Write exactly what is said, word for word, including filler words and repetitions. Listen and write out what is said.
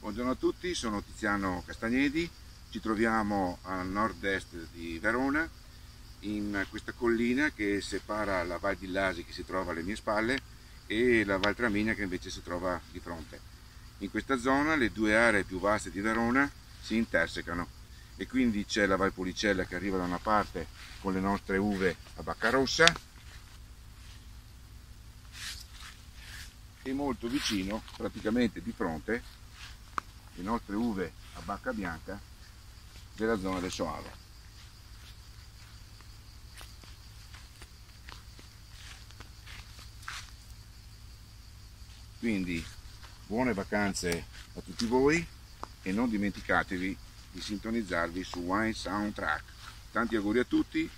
Buongiorno a tutti, sono Tiziano Castagnedi, ci troviamo a nord-est di Verona, in questa collina che separa la Val di Lasi, che si trova alle mie spalle, e la Val Traminia, che invece si trova di fronte. In questa zona le due aree più vaste di Verona si intersecano e quindi c'è la Val Policella che arriva da una parte con le nostre uve a bacca rossa, e molto vicino, praticamente di fronte, le nostre uve a bacca bianca della zona del Soave. Quindi buone vacanze a tutti voi e non dimenticatevi di sintonizzarvi su Wine Soundtrack. Tanti auguri a tutti